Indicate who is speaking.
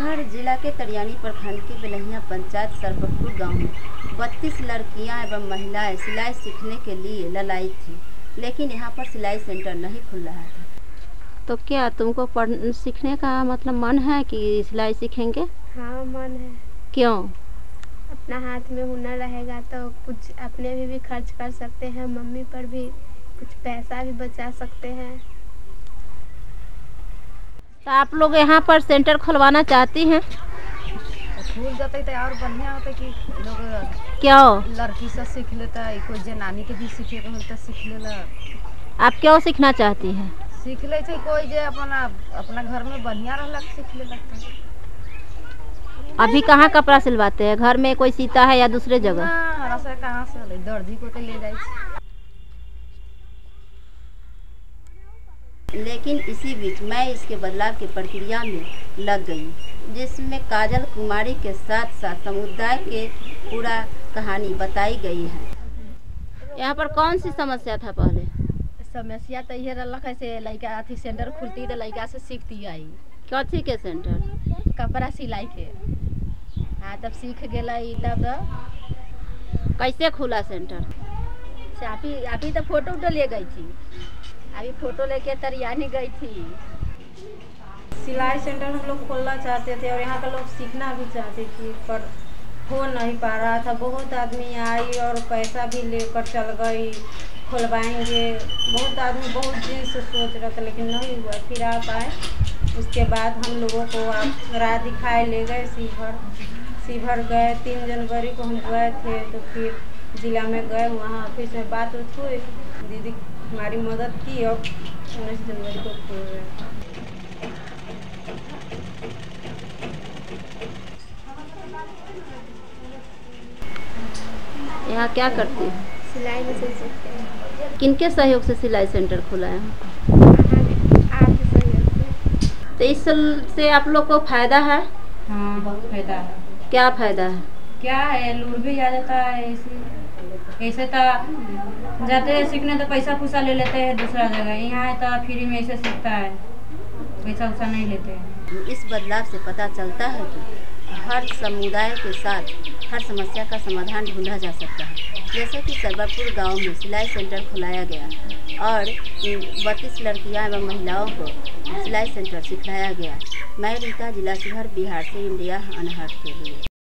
Speaker 1: शिवहर जिला के तरियानी प्रखंड के बेलहिया पंचायत सरपतपुर गांव में 32 लड़कियां एवं महिलाएं सिलाई सीखने के लिए ललायित थी, लेकिन यहां पर सिलाई सेंटर नहीं खुल रहा था।
Speaker 2: तो क्या तुमको सीखने का मतलब मन है कि सिलाई सीखेंगे?
Speaker 3: हाँ, मन है।
Speaker 2: क्यों?
Speaker 3: अपना हाथ में हुनर रहेगा तो कुछ अपने भी खर्च कर सकते हैं, मम्मी पर भी कुछ पैसा भी बचा सकते हैं।
Speaker 2: तो आप लोग यहाँ पर सेंटर खुलवाना चाहती हैं?
Speaker 4: खुल जाते तो और बढ़िया होता कि लोग
Speaker 2: क्यों?
Speaker 4: लड़की से सीख लेता है, कोई जनानी के भी सीखे के होता सीख लेला।
Speaker 2: आप क्यों सीखना चाहती हैं?
Speaker 4: सीख ले कोई जे अपना घर में बढ़िया रहला सीख ले लगता।
Speaker 2: अभी कहाँ कपड़ा सिलवाते हैं? घर में कोई सीता है या दूसरे जगह?
Speaker 4: ना, कहाँ से दर्जी को तो ले जाए।
Speaker 1: लेकिन इसी बीच मैं इसके बदलाव की प्रक्रिया में लग गई, जिसमें काजल कुमारी के साथ साथ समुदाय के पूरा कहानी बताई गई है।
Speaker 2: यहाँ पर कौन सी समस्या था पहले?
Speaker 4: समस्या तो ये रहा कैसे लड़का अथी सेंटर खुलती तो लड़का से सीखती आई।
Speaker 2: कथी के सेंटर?
Speaker 4: कपड़ा सिलाई के। हाँ, तब सीख गई तब
Speaker 2: कैसे खुला सेंटर?
Speaker 4: अभी तो फोटो उटो ले गई थी, अभी फोटो लेके तरियानी गई थी।
Speaker 5: सिलाई सेंटर हम लोग खोलना चाहते थे और यहाँ का लोग सीखना भी चाहते थे, पर हो नहीं पा रहा था। बहुत आदमी आई और पैसा भी लेकर चल गई, खुलवाएंगे। बहुत आदमी बहुत दिन से सोच रहा था, लेकिन नहीं हुआ। फिर आप आए, उसके बाद हम लोगों को आप राह दिखाए ले गए शिवहर गए। 3 जनवरी को हम गए थे, तो फिर जिला में गए, वहाँ ऑफिस में बात हुई, दीदी हमारी मदद की और 19 जनवरी को खुल रहे।
Speaker 2: यहाँ क्या करती है?
Speaker 3: सिलाई मशीन सीखते हैं।
Speaker 2: किनके सहयोग से सिलाई सेंटर खुला है?
Speaker 3: आपके सहयोग से।
Speaker 2: तो इससे आप लोग को फायदा है?
Speaker 5: हाँ, बहुत फायदा है।
Speaker 2: क्या फायदा है?
Speaker 5: क्या है, लूट भी आ जाता है। ऐसे तो जाते हैं सीखने तो पैसा फूसा ले लेते हैं दूसरा जगह, यहाँ है तो फ्री में ऐसे सीखता है, पैसा वैसा नहीं लेते हैं।
Speaker 1: इस बदलाव से पता चलता है कि हर समुदाय के साथ हर समस्या का समाधान ढूंढा जा सकता है। जैसे कि सरपतपुर गांव में सिलाई सेंटर खुलाया गया और 32 लड़कियां एवं महिलाओं को सिलाई सेंटर सिखाया गया। मैं रीता, जिला शिवहर, बिहार से इंडिया अनहट के लिए।